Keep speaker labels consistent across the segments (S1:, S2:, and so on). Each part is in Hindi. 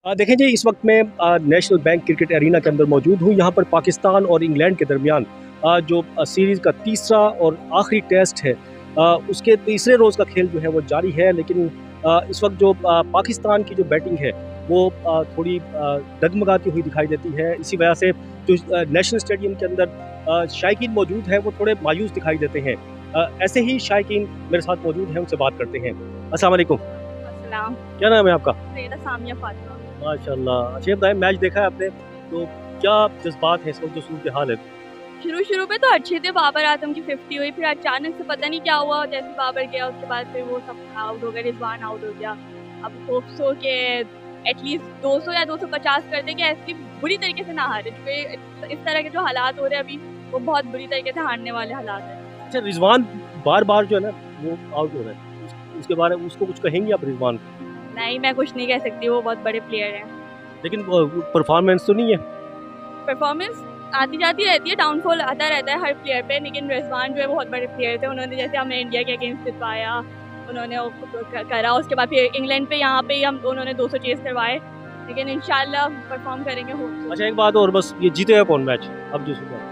S1: देखें जी, इस वक्त मैं नेशनल बैंक क्रिकेट एरिना के अंदर मौजूद हूँ। यहाँ पर पाकिस्तान और इंग्लैंड के दरमियान जो सीरीज़ का तीसरा और आखिरी टेस्ट है, उसके तीसरे रोज़ का खेल जो है वो जारी है। लेकिन इस वक्त जो पाकिस्तान की जो बैटिंग है वो थोड़ी डगमगाती हुई दिखाई देती है। इसी वजह से जो नेशनल स्टेडियम के अंदर शायकीन मौजूद है वो थोड़े मायूस दिखाई देते हैं। ऐसे ही शायकीन मेरे साथ मौजूद हैं, उनसे बात करते हैं। अस्सलाम वालेकुम।
S2: अस्सलाम।
S1: क्या नाम है आपका?
S2: मेरा सामिया फातिमा।
S1: माशाल्लाह। अच्छा, ये बताएं, मैच देखा है आपने तो क्या जज्बात है इस वक्त, जो सूरत हाल है?
S2: शुरू में तो अच्छे थे, बाबर आजम की 50 हुई, फिर अचानक से पता नहीं क्या हुआ, जैसे बाबर गया उसके बाद फिर वो सब आउट हो गए, रिजवान आउट हो गया। अब होप्स हो के एटलीस्ट 200 या 250 कर दे कि ऐसी बुरी तरीके से ना हारे, क्योंकि इस तरह के जो हालात हो रहे हैं अभी वो बहुत बुरी तरीके से हारने वाले हालात हैं।
S1: अच्छा, रिजवान बार बार जो है ना वो आउट हो रहा है, उसके बारे में उसको कुछ कहेंगे आप रिजवान को?
S2: नहीं, मैं कुछ नहीं कह सकती, वो बहुत बड़े प्लेयर हैं।
S1: लेकिन परफॉर्मेंस तो नहीं है।
S2: परफॉर्मेंस आती जाती रहती है, डाउनफॉल आता रहता है हर प्लेयर पे, लेकिन रिजवान जो है बहुत बड़े प्लेयर थे। उन्होंने जैसे हमें इंडिया के अगेंस्ट जितवाया, उन्होंने करा, उसके बाद फिर इंग्लैंड पे यहाँ पे हम उन्होंने 200 चेस करवाए, लेकिन इंशाल्लाह परफॉर्म करेंगे।
S1: अच्छा, एक बात और, बस ये जीतेगा कौन मैच अब जो सुबह?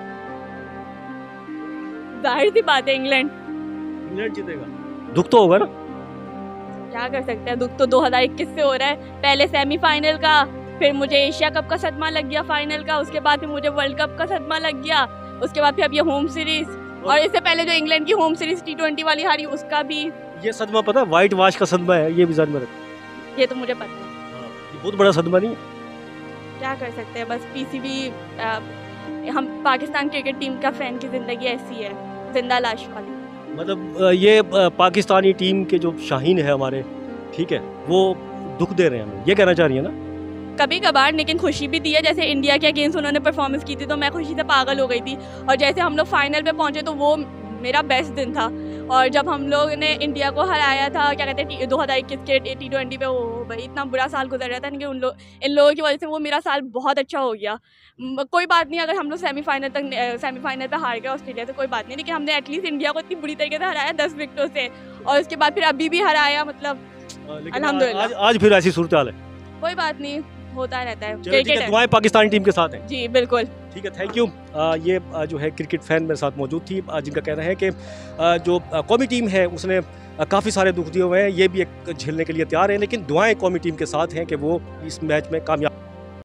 S2: जाहिर सी बात है इंग्लैंड
S1: जीतेगा। दुख तो होगा ना?
S2: क्या कर सकते हैं, दुख तो 2021 से हो रहा है। पहले सेमीफाइनल का, फिर मुझे एशिया कप का सदमा लग गया फाइनल का, उसके बाद फिर मुझे वर्ल्ड कप का सदमा लग गया, उसके बाद फिर अब ये होम सीरीज, और इससे पहले जो इंग्लैंड की होम सीरीज T20 वाली हारी उसका भी
S1: ये सदमा पता है, व्हाइट वॉश का सदमा है, ये भी ज़हन में रखो।
S2: ये तो मुझे पता है।
S1: ये बहुत बड़ा सदमा नहीं है?
S2: क्या कर सकते हैं, बस PCB हम पाकिस्तान क्रिकेट टीम का फैन की जिंदगी ऐसी है, जिंदा लाश वाली।
S1: मतलब ये पाकिस्तानी टीम के जो शाहीन है हमारे, ठीक है, वो दुख दे रहे हैं हमें, ये कहना चाह रही है ना?
S2: कभी कभार, लेकिन खुशी भी दी है। जैसे इंडिया के अगेंस्ट उन्होंने परफॉर्मेंस की थी तो मैं खुशी से पागल हो गई थी, और जैसे हम लोग फाइनल पे पहुंचे तो वो मेरा बेस्ट दिन था। और जब हम लोग ने इंडिया को हराया था, क्या कहते हैं, 2021 के T20 पे, वो भाई इतना बुरा साल गुजर रहा था, लेकिन इन लोगों की वजह से वो मेरा साल बहुत अच्छा हो गया। कोई बात नहीं, अगर हम लोग सेमीफाइनल पे हार गए ऑस्ट्रेलिया तो कोई बात नहीं, लेकिन हमने एटलीस्ट इंडिया को इतनी बुरी तरीके से हराया 10 विकेटों से, और उसके बाद फिर अभी भी हराया, मतलब अल्हम्दुलिल्लाह।
S1: आज फिर ऐसी सूरत हाल है।
S2: कोई बात नहीं, होता रहता है,
S1: क्रिकेट है। दुआएं पाकिस्तानी टीम के साथ हैं।
S2: जी बिल्कुल।
S1: ठीक है, थैंक यू। ये जो है क्रिकेट फैन मेरे साथ मौजूद थी, जिनका कहना है कि जो कौमी टीम है उसने काफ़ी सारे दुख दिए हुए हैं, ये भी एक झेलने के लिए तैयार है, लेकिन दुआएं कौमी टीम के साथ हैं कि वो इस मैच में कामयाब